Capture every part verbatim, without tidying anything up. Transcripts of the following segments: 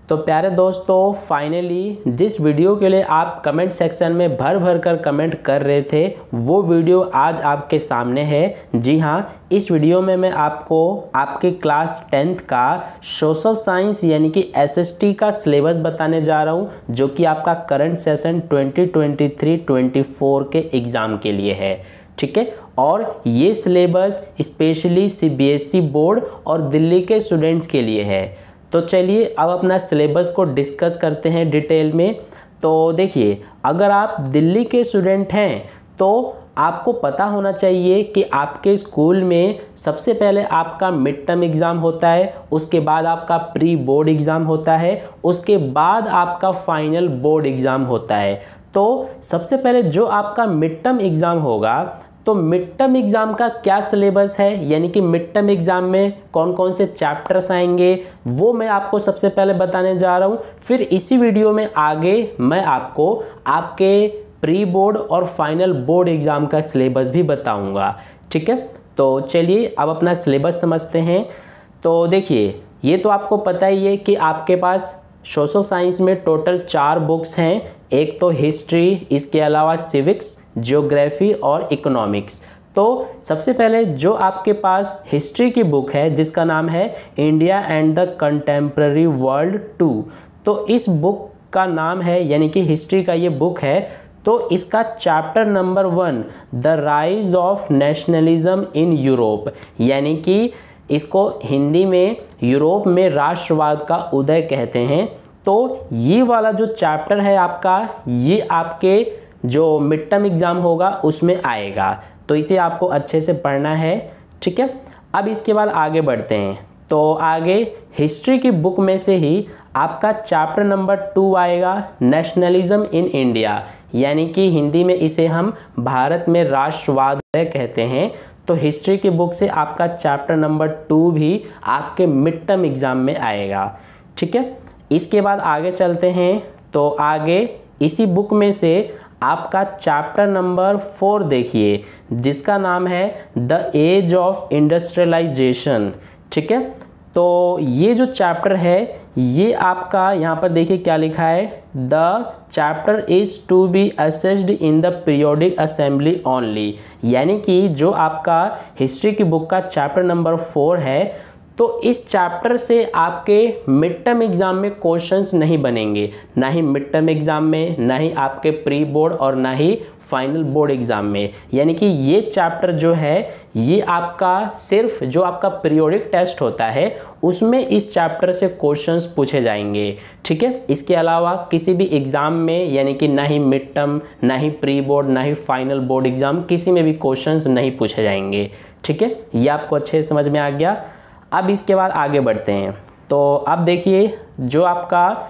तो प्यारे दोस्तों, फाइनली जिस वीडियो के लिए आप कमेंट सेक्शन में भर भर कर कमेंट कर रहे थे वो वीडियो आज आपके सामने है। जी हाँ, इस वीडियो में मैं आपको आपके क्लास टेंथ का सोशल साइंस यानी कि एसएसटी का सिलेबस बताने जा रहा हूँ, जो कि आपका current session twenty twenty three twenty four के एग्ज़ाम के लिए है। ठीक है, और ये सिलेबस स्पेशली सीबीएसई बोर्ड और दिल्ली के स्टूडेंट्स के लिए है। तो चलिए अब अपना सिलेबस को डिस्कस करते हैं डिटेल में। तो देखिए, अगर आप दिल्ली के स्टूडेंट हैं तो आपको पता होना चाहिए कि आपके स्कूल में सबसे पहले आपका मिड टर्म एग्ज़ाम होता है, उसके बाद आपका प्री बोर्ड एग्ज़ाम होता है, उसके बाद आपका फाइनल बोर्ड एग्ज़ाम होता है। तो सबसे पहले जो आपका मिड टर्म एग्ज़ाम होगा, तो मिड टर्म एग्ज़ाम का क्या सिलेबस है, यानी कि मिड टर्म एग्ज़ाम में कौन कौन से चैप्टर्स आएंगे, वो मैं आपको सबसे पहले बताने जा रहा हूँ। फिर इसी वीडियो में आगे मैं आपको आपके प्री बोर्ड और फाइनल बोर्ड एग्ज़ाम का सिलेबस भी बताऊँगा। ठीक है, तो चलिए अब अपना सिलेबस समझते हैं। तो देखिए, ये तो आपको पता ही है कि आपके पास सोशल साइंस में टोटल चार बुक्स हैं। एक तो हिस्ट्री, इसके अलावा सिविक्स, ज्योग्राफी और इकोनॉमिक्स। तो सबसे पहले जो आपके पास हिस्ट्री की बुक है जिसका नाम है India and the contemporary world two, तो इस बुक का नाम है, यानी कि हिस्ट्री का ये बुक है, तो इसका chapter number one the rise of nationalism in Europe, यानी कि इसको हिंदी में यूरोप में राष्ट्रवाद का उदय कहते हैं। तो ये वाला जो चैप्टर है आपका, ये आपके जो मिड टर्म एग्ज़ाम होगा उसमें आएगा, तो इसे आपको अच्छे से पढ़ना है। ठीक है, अब इसके बाद आगे बढ़ते हैं। तो आगे हिस्ट्री की बुक में से ही आपका चैप्टर नंबर टू आएगा, नेशनलिज्म इन इंडिया, यानी कि हिंदी में इसे हम भारत में राष्ट्रवाद कहते हैं। तो हिस्ट्री की बुक से आपका चैप्टर नंबर टू भी आपके मिड टर्म एग्ज़ाम में आएगा। ठीक है, इसके बाद आगे चलते हैं। तो आगे इसी बुक में से आपका चैप्टर नंबर फोर देखिए, जिसका नाम है द एज ऑफ इंडस्ट्रियलाइजेशन। ठीक है, तो ये जो चैप्टर है ये आपका यहाँ पर देखिए क्या लिखा है, the chapter is to be assessed in the periodic assembly only, यानी कि जो आपका हिस्ट्री की बुक का चैप्टर नंबर फोर है, तो इस चैप्टर से आपके मिड टर्म एग्ज़ाम में क्वेश्चंस नहीं बनेंगे, ना ही मिड टर्म एग्ज़ाम में, ना ही आपके प्री बोर्ड और ना ही फाइनल बोर्ड एग्ज़ाम में। यानी कि ये चैप्टर जो है ये आपका सिर्फ जो आपका पीरियोडिक टेस्ट होता है उसमें इस चैप्टर से क्वेश्चंस पूछे जाएंगे। ठीक है, इसके अलावा किसी भी एग्ज़ाम में, यानी कि ना ही मिड टर्म, ना ही प्री बोर्ड, ना ही फाइनल बोर्ड एग्ज़ाम, किसी में भी क्वेश्चंस नहीं पूछे जाएंगे। ठीक है, ये आपको अच्छे से समझ में आ गया। अब इसके बाद आगे बढ़ते हैं। तो अब देखिए, जो आपका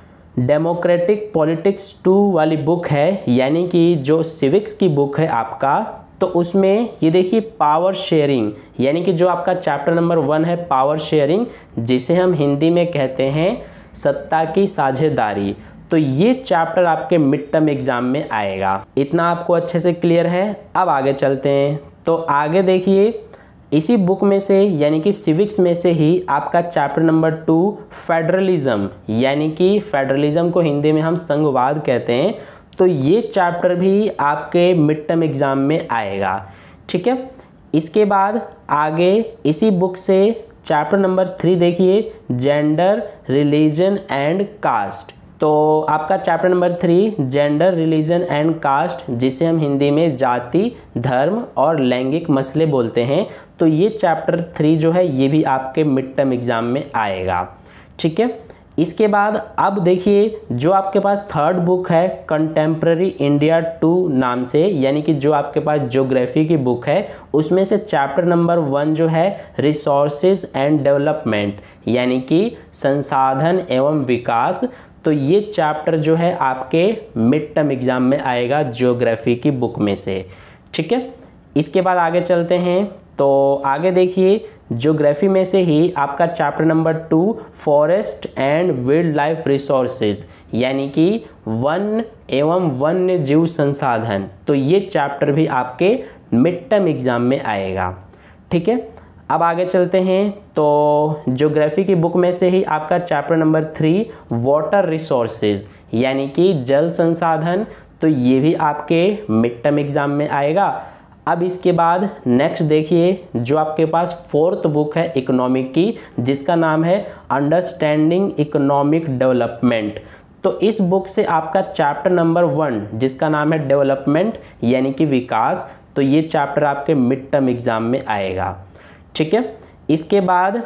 डेमोक्रेटिक पॉलिटिक्स टू वाली बुक है, यानी कि जो सिविक्स की बुक है आपका, तो उसमें ये देखिए पावर शेयरिंग, यानी कि जो आपका चैप्टर नंबर वन है पावर शेयरिंग, जिसे हम हिंदी में कहते हैं सत्ता की साझेदारी, तो ये चैप्टर आपके मिड टर्म एग्ज़ाम में आएगा। इतना आपको अच्छे से क्लियर है। अब आगे चलते हैं। तो आगे देखिए, इसी बुक में से यानी कि सिविक्स में से ही आपका चैप्टर नंबर टू फेडरलिज्म, यानी कि फेडरलिज्म को हिंदी में हम संघवाद कहते हैं, तो ये चैप्टर भी आपके मिड टर्म एग्ज़ाम में आएगा। ठीक है, इसके बाद आगे इसी बुक से चैप्टर नंबर थ्री देखिए, जेंडर, रिलीजन एंड कास्ट। तो आपका chapter number three gender, religion and caste, जिसे हम हिंदी में जाति, धर्म और लैंगिक मसले बोलते हैं, तो ये चैप्टर थ्री जो है ये भी आपके मिड टर्म एग्ज़ाम में आएगा। ठीक है, इसके बाद अब देखिए, जो आपके पास थर्ड बुक है कंटेम्प्रेरी इंडिया टू नाम से, यानी कि जो आपके पास ज्योग्राफी की बुक है, उसमें से चैप्टर नंबर वन जो है रिसोर्सेज एंड डेवलपमेंट, यानी कि संसाधन एवं विकास, तो ये चैप्टर जो है आपके मिड टर्म एग्ज़ाम में आएगा ज्योग्राफी की बुक में से। ठीक है, इसके बाद आगे चलते हैं। तो आगे देखिए, ज्योग्राफी में से ही आपका chapter number two forest and wildlife resources, यानी कि वन एवं वन्य जीव संसाधन, तो ये चैप्टर भी आपके मिड टर्म एग्ज़ाम में आएगा। ठीक है, अब आगे चलते हैं। तो ज्योग्राफी की बुक में से ही आपका chapter number three water resources यानी कि जल संसाधन, तो ये भी आपके मिड टर्म एग्जाम में आएगा। अब इसके बाद नेक्स्ट देखिए जो आपके पास फोर्थ बुक है इकोनॉमिक की, जिसका नाम है अंडरस्टैंडिंग इकोनॉमिक डेवलपमेंट। तो इस बुक से आपका चैप्टर नंबर वन जिसका नाम है डेवलपमेंट यानी कि विकास, तो ये चैप्टर आपके मिड टर्म एग्जाम में आएगा। ठीक है, इसके बाद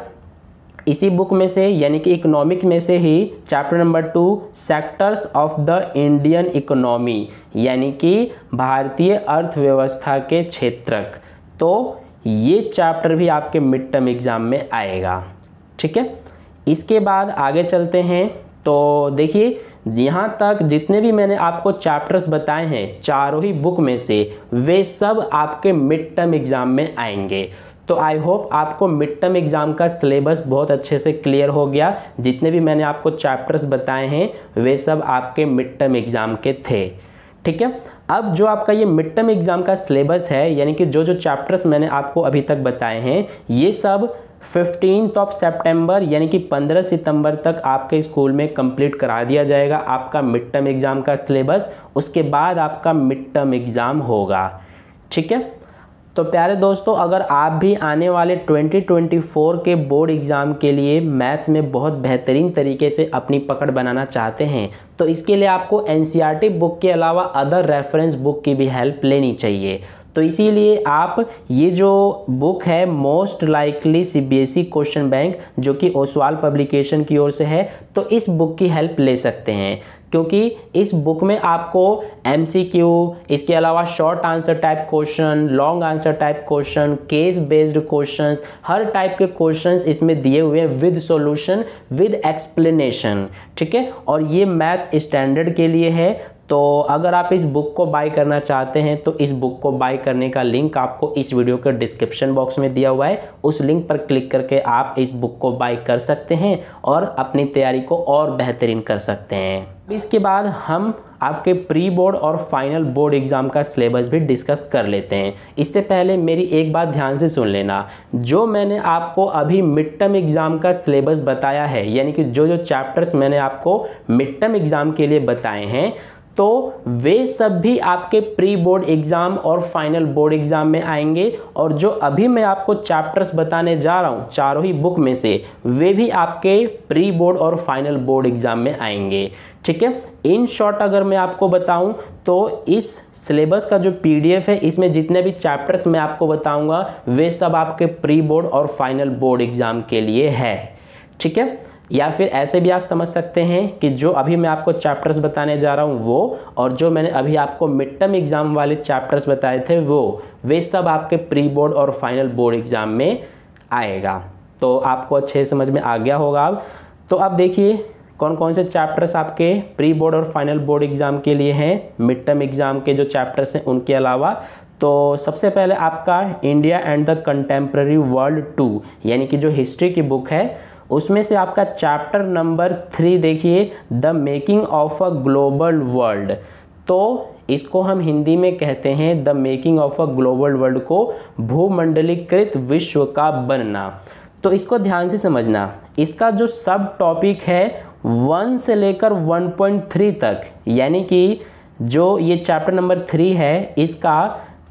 इसी बुक में से यानी कि इकोनॉमिक में से ही chapter number two sectors of the Indian economy यानी कि भारतीय अर्थव्यवस्था के क्षेत्रक, तो ये चैप्टर भी आपके मिड टर्म एग्जाम में आएगा। ठीक है, इसके बाद आगे चलते हैं। तो देखिए यहाँ तक जितने भी मैंने आपको चैप्टर्स बताए हैं चारों ही बुक में से, वे सब आपके मिड टर्म एग्जाम में आएंगे। तो आई होप आपको मिड टर्म एग्ज़ाम का सिलेबस बहुत अच्छे से क्लियर हो गया। जितने भी मैंने आपको चैप्टर्स बताए हैं वे सब आपके मिड टर्म एग्ज़ाम के थे। ठीक है, अब जो आपका ये मिड टर्म एग्ज़ाम का सिलेबस है यानी कि जो जो चैप्टर्स मैंने आपको अभी तक बताए हैं, ये सब फिफ्टीन्थ ऑफ सितंबर यानी कि पंद्रह सितंबर तक आपके स्कूल में कंप्लीट करा दिया जाएगा आपका मिड टर्म एग्ज़ाम का सिलेबस। उसके बाद आपका मिड टर्म एग्ज़ाम होगा। ठीक है, तो प्यारे दोस्तों, अगर आप भी आने वाले ट्वेंटी ट्वेंटी फोर के बोर्ड एग्ज़ाम के लिए मैथ्स में बहुत बेहतरीन तरीके से अपनी पकड़ बनाना चाहते हैं, तो इसके लिए आपको एनसीईआरटी बुक के अलावा अदर रेफरेंस बुक की भी हेल्प लेनी चाहिए। तो इसीलिए आप ये जो बुक है most likely CBSE question bank, जो कि ओसवाल पब्लिकेशन की ओर से है, तो इस बुक की हेल्प ले सकते हैं, क्योंकि इस बुक में आपको एमसीक्यू, इसके अलावा short answer type question, long answer type question, case based questions, हर टाइप के क्वेश्चंस इसमें दिए हुए हैं विद सॉल्यूशन विद एक्सप्लेनेशन। ठीक है, और ये मैथ्स स्टैंडर्ड के लिए है। तो अगर आप इस बुक को बाय करना चाहते हैं तो इस बुक को बाय करने का लिंक आपको इस वीडियो के डिस्क्रिप्शन बॉक्स में दिया हुआ है। उस लिंक पर क्लिक करके आप इस बुक को बाय कर सकते हैं और अपनी तैयारी को और बेहतरीन कर सकते हैं। इसके बाद हम आपके प्री बोर्ड और फाइनल बोर्ड एग्ज़ाम का सिलेबस भी डिस्कस कर लेते हैं। इससे पहले मेरी एक बात ध्यान से सुन लेना, जो मैंने आपको अभी मिड टर्म एग्ज़ाम का सिलेबस बताया है, यानी कि जो जो चैप्टर्स मैंने आपको मिड टर्म एग्ज़ाम के लिए बताए हैं, तो वे सब भी आपके प्री बोर्ड एग्ज़ाम और फाइनल बोर्ड एग्ज़ाम में आएंगे। और जो अभी मैं आपको चैप्टर्स बताने जा रहा हूँ चारों ही बुक में से, वे भी आपके प्री बोर्ड और फाइनल बोर्ड एग्ज़ाम में आएंगे। ठीक है, इन शॉर्ट अगर मैं आपको बताऊं तो इस सिलेबस का जो पीडीएफ है, इसमें जितने भी चैप्टर्स मैं आपको बताऊंगा वे सब आपके प्री बोर्ड और फाइनल बोर्ड एग्ज़ाम के लिए है। ठीक है, या फिर ऐसे भी आप समझ सकते हैं कि जो अभी मैं आपको चैप्टर्स बताने जा रहा हूँ वो, और जो मैंने अभी आपको मिड टर्म एग्ज़ाम वाले चैप्टर्स बताए थे वो, वे सब आपके प्री बोर्ड और फाइनल बोर्ड एग्ज़ाम में आएगा। तो आपको अच्छे समझ में आ गया होगा अब। तो अब देखिए कौन कौन से चैप्टर्स आपके प्री बोर्ड और फाइनल बोर्ड एग्ज़ाम के लिए हैं, मिड टर्म एग्ज़ाम के जो चैप्टर्स हैं उनके अलावा। तो सबसे पहले आपका India and the contemporary world two यानी कि जो हिस्ट्री की बुक है, उसमें से आपका चैप्टर नंबर थ्री देखिए, the making of a global world. तो इसको हम हिंदी में कहते हैं the making of a global world, को भूमंडलीकृत विश्व का बनना। तो इसको ध्यान से समझना, इसका जो सब टॉपिक है वन से लेकर वन पॉइंट थ्री तक, यानी कि जो ये चैप्टर नंबर थ्री है इसका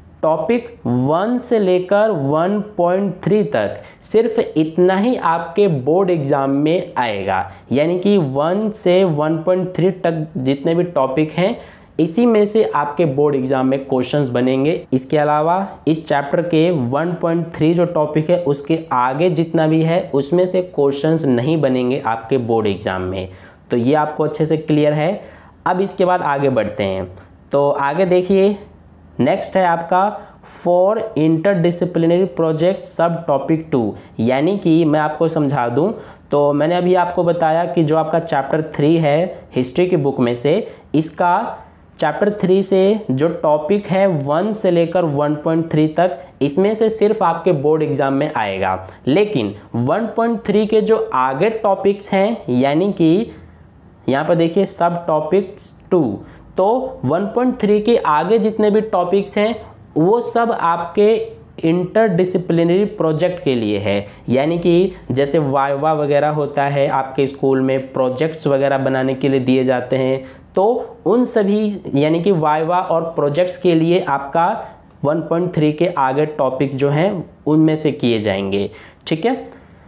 टॉपिक वन से लेकर वन पॉइंट थ्री तक सिर्फ इतना ही आपके बोर्ड एग्ज़ाम में आएगा। यानी कि वन से वन पॉइंट थ्री तक जितने भी टॉपिक हैं, इसी में से आपके बोर्ड एग्ज़ाम में क्वेश्चंस बनेंगे। इसके अलावा इस चैप्टर के वन पॉइंट थ्री जो टॉपिक है उसके आगे जितना भी है उसमें से क्वेश्चंस नहीं बनेंगे आपके बोर्ड एग्ज़ाम में। तो ये आपको अच्छे से क्लियर है। अब इसके बाद आगे बढ़ते हैं। तो आगे देखिए, नेक्स्ट है आपका for interdisciplinary project sub topic two. यानी कि मैं आपको समझा दूं तो मैंने अभी आपको बताया कि जो आपका चैप्टर थ्री है हिस्ट्री की बुक में से, इसका चैप्टर थ्री से जो टॉपिक है वन से लेकर वन पॉइंट थ्री तक, इसमें से सिर्फ आपके बोर्ड एग्ज़ाम में आएगा। लेकिन वन पॉइंट थ्री के जो आगे टॉपिक्स हैं, यानी कि यहाँ पर देखिए सब टॉपिक्स टू, तो वन पॉइंट थ्री के आगे जितने भी टॉपिक्स हैं वो सब आपके इंटरडिसिप्लिनरी प्रोजेक्ट के लिए है। यानी कि जैसे वाइवा वगैरह होता है आपके स्कूल में, प्रोजेक्ट्स वगैरह बनाने के लिए दिए जाते हैं, तो उन सभी यानी कि वाइवा और प्रोजेक्ट्स के लिए आपका वन पॉइंट थ्री के आगे टॉपिक्स जो हैं उनमें से किए जाएंगे। ठीक है,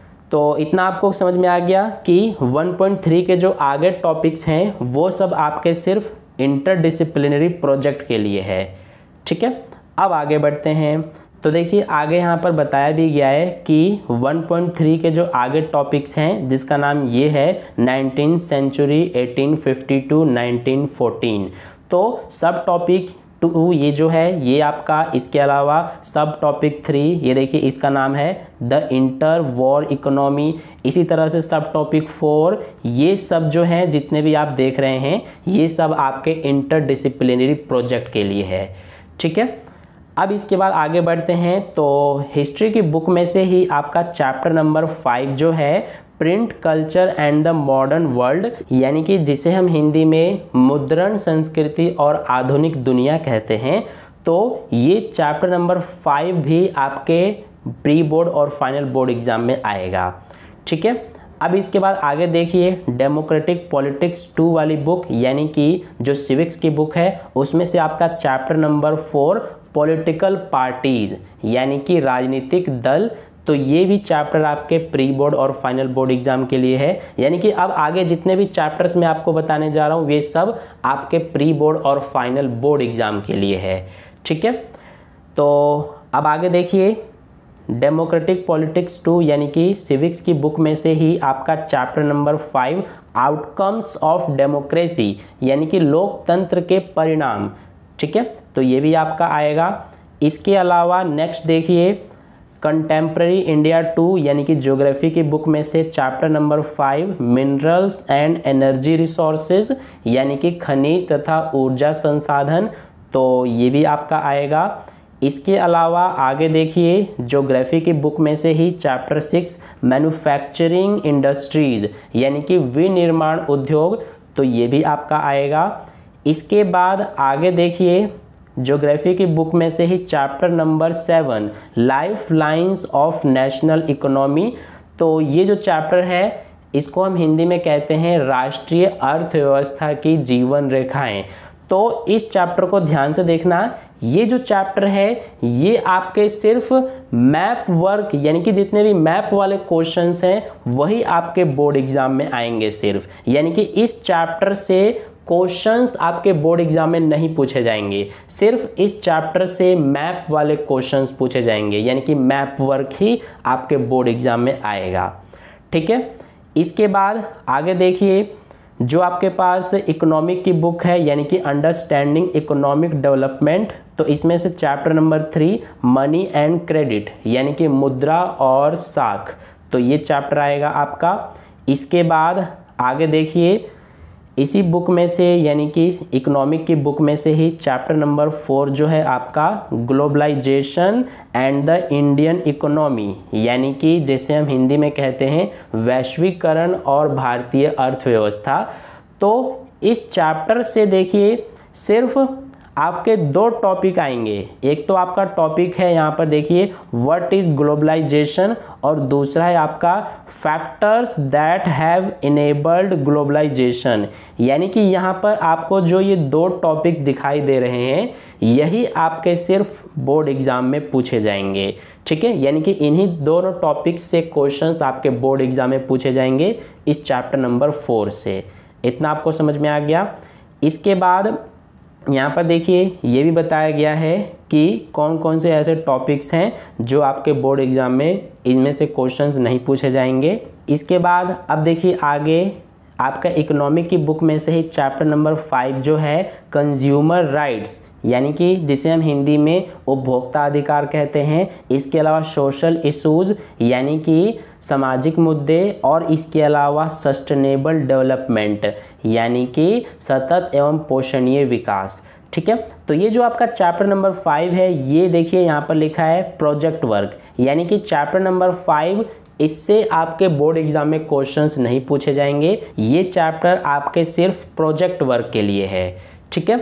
तो इतना आपको समझ में आ गया कि वन पॉइंट थ्री के जो आगे टॉपिक्स हैं वो सब आपके सिर्फ इंटरडिसिप्लिनरी प्रोजेक्ट के लिए है। ठीक है, अब आगे बढ़ते हैं। तो देखिए आगे यहाँ पर बताया भी गया है कि वन पॉइंट थ्री के जो आगे टॉपिक्स हैं जिसका नाम ये है nineteen century eighteen fifty to nineteen fourteen. तो सब टॉपिक टू ये जो है ये आपका, इसके अलावा सब टॉपिक थ्री ये देखिए इसका नाम है द इंटर वॉर इकोनॉमी। इसी तरह से सब टॉपिक फोर ये सब जो हैं जितने भी आप देख रहे हैं ये सब आपके इंटरडिसिप्लिनरी प्रोजेक्ट के लिए है। ठीक है, अब इसके बाद आगे बढ़ते हैं। तो हिस्ट्री की बुक में से ही आपका चैप्टर नंबर फाइव जो है print culture and the modern world, यानी कि जिसे हम हिंदी में मुद्रण संस्कृति और आधुनिक दुनिया कहते हैं, तो ये चैप्टर नंबर फाइव भी आपके प्री बोर्ड और फाइनल बोर्ड एग्जाम में आएगा। ठीक है, अब इसके बाद आगे देखिए डेमोक्रेटिक पॉलिटिक्स टू वाली बुक, यानी कि जो सिविक्स की बुक है उसमें से आपका chapter number four political parties यानी कि राजनीतिक दल, तो ये भी चैप्टर आपके प्री बोर्ड और फाइनल बोर्ड एग्जाम के लिए है। यानी कि अब आगे जितने भी चैप्टर्स मैं आपको बताने जा रहा हूँ वे सब आपके प्री बोर्ड और फाइनल बोर्ड एग्जाम के लिए है। ठीक है, तो अब आगे देखिए डेमोक्रेटिक पॉलिटिक्स टू यानी कि सिविक्स की बुक में से ही आपका chapter number five outcomes of democracy यानी कि लोकतंत्र के परिणाम। ठीक है, तो ये भी आपका आएगा। इसके अलावा नेक्स्ट देखिए कंटेम्प्रेरी इंडिया टू यानी कि ज्योग्राफी की बुक में से chapter number five minerals and energy resources यानी कि खनिज तथा ऊर्जा संसाधन, तो ये भी आपका आएगा। इसके अलावा आगे देखिए ज्योग्राफी की बुक में से ही चैप्टर सिक्स मैन्युफैक्चरिंग इंडस्ट्रीज यानी कि विनिर्माण उद्योग, तो ये भी आपका आएगा। इसके बाद आगे देखिए ज्योग्राफी की बुक में से ही chapter number seven lifelines of national economy, तो ये जो चैप्टर है इसको हम हिंदी में कहते हैं राष्ट्रीय अर्थव्यवस्था की जीवन रेखाएं। तो इस चैप्टर को ध्यान से देखना, ये जो चैप्टर है ये आपके सिर्फ मैप वर्क यानी कि जितने भी मैप वाले क्वेश्चंस हैं वही आपके बोर्ड एग्जाम में आएंगे सिर्फ, यानी कि इस चैप्टर से क्वेश्चंस आपके बोर्ड एग्जाम में नहीं पूछे जाएंगे, सिर्फ इस चैप्टर से मैप वाले क्वेश्चंस पूछे जाएंगे, यानी कि मैप वर्क ही आपके बोर्ड एग्जाम में आएगा। ठीक है, इसके बाद आगे देखिए जो आपके पास इकोनॉमिक की बुक है यानी कि अंडरस्टैंडिंग इकोनॉमिक डेवलपमेंट, तो इसमें से chapter number three money and credit यानी कि मुद्रा और साख, तो ये चैप्टर आएगा आपका। इसके बाद आगे देखिए इसी बुक में से यानी कि इकोनॉमिक की बुक में से ही चैप्टर नंबर फोर जो है आपका globalisation and the Indian economy यानी कि जैसे हम हिंदी में कहते हैं वैश्वीकरण और भारतीय अर्थव्यवस्था। तो इस चैप्टर से देखिए सिर्फ आपके दो टॉपिक आएंगे, एक तो आपका टॉपिक है यहाँ पर देखिए व्हाट इज ग्लोबलाइजेशन और दूसरा है आपका factors that have enabled globalisation, यानी कि यहाँ पर आपको जो ये दो टॉपिक्स दिखाई दे रहे हैं यही आपके सिर्फ बोर्ड एग्जाम में पूछे जाएंगे। ठीक है, यानी कि इन्हीं दोनों टॉपिक्स से क्वेश्चंस आपके बोर्ड एग्जाम में पूछे जाएंगे इस चैप्टर नंबर फोर से। इतना आपको समझ में आ गया। इसके बाद यहाँ पर देखिए ये भी बताया गया है कि कौन कौन से ऐसे टॉपिक्स हैं जो आपके बोर्ड एग्जाम में इनमें से क्वेश्चंस नहीं पूछे जाएंगे। इसके बाद अब देखिए आगे आपका इकोनॉमिक की बुक में से ही चैप्टर नंबर फाइव जो है कंज्यूमर राइट्स यानी कि जिसे हम हिंदी में उपभोक्ता अधिकार कहते हैं, इसके अलावा सोशल इशूज़ यानी कि सामाजिक मुद्दे, और इसके अलावा सस्टेनेबल डेवलपमेंट यानी कि सतत एवं पोषणीय विकास। ठीक है, तो ये जो आपका चैप्टर नंबर फाइव है ये देखिए यहाँ पर लिखा है प्रोजेक्ट वर्क, यानी कि चैप्टर नंबर फाइव इससे आपके बोर्ड एग्जाम में क्वेश्चंस नहीं पूछे जाएंगे, ये चैप्टर आपके सिर्फ प्रोजेक्ट वर्क के लिए है। ठीक है,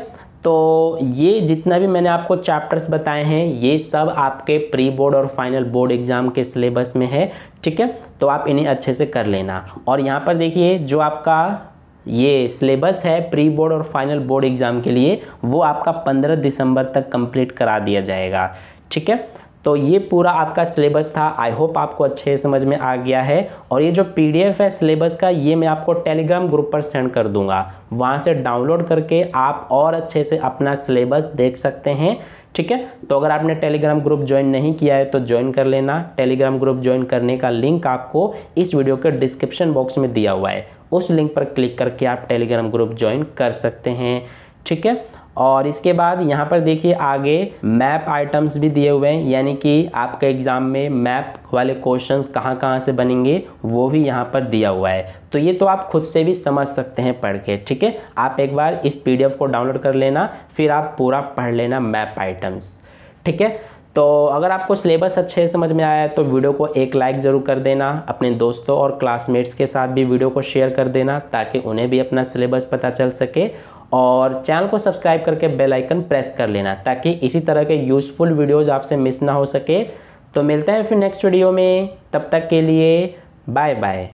तो ये जितना भी मैंने आपको चैप्टर्स बताए हैं ये सब आपके प्री बोर्ड और फाइनल बोर्ड एग्ज़ाम के सिलेबस में है, ठीक है। तो आप इन्हें अच्छे से कर लेना। और यहाँ पर देखिए जो आपका ये सिलेबस है प्री बोर्ड और फाइनल बोर्ड एग्ज़ाम के लिए वो आपका पंद्रह दिसंबर तक कंप्लीट करा दिया जाएगा, ठीक है। तो ये पूरा आपका सिलेबस था। आई होप आपको अच्छे समझ में आ गया है। और ये जो पीडीएफ है सिलेबस का ये मैं आपको टेलीग्राम ग्रुप पर सेंड कर दूंगा, वहाँ से डाउनलोड करके आप और अच्छे से अपना सिलेबस देख सकते हैं, ठीक है। तो अगर आपने टेलीग्राम ग्रुप ज्वाइन नहीं किया है तो ज्वाइन कर लेना। टेलीग्राम ग्रुप ज्वाइन करने का लिंक आपको इस वीडियो के डिस्क्रिप्शन बॉक्स में दिया हुआ है, उस लिंक पर क्लिक करके आप टेलीग्राम ग्रुप ज्वाइन कर सकते हैं, ठीक है। और इसके बाद यहाँ पर देखिए आगे मैप आइटम्स भी दिए हुए हैं, यानी कि आपके एग्ज़ाम में मैप वाले क्वेश्चंस कहाँ कहाँ से बनेंगे वो भी यहाँ पर दिया हुआ है। तो ये तो आप खुद से भी समझ सकते हैं पढ़ के, ठीक है। आप एक बार इस पीडीएफ को डाउनलोड कर लेना, फिर आप पूरा पढ़ लेना मैप आइटम्स, ठीक है। तो अगर आपको सिलेबस अच्छे से समझ में आया है तो वीडियो को एक लाइक ज़रूर कर देना। अपने दोस्तों और क्लासमेट्स के साथ भी वीडियो को शेयर कर देना ताकि उन्हें भी अपना सिलेबस पता चल सके। और चैनल को सब्सक्राइब करके बेल आइकन प्रेस कर लेना ताकि इसी तरह के यूज़फुल वीडियोज़ आपसे मिस ना हो सके। तो मिलते हैं फिर नेक्स्ट वीडियो में, तब तक के लिए बाय बाय।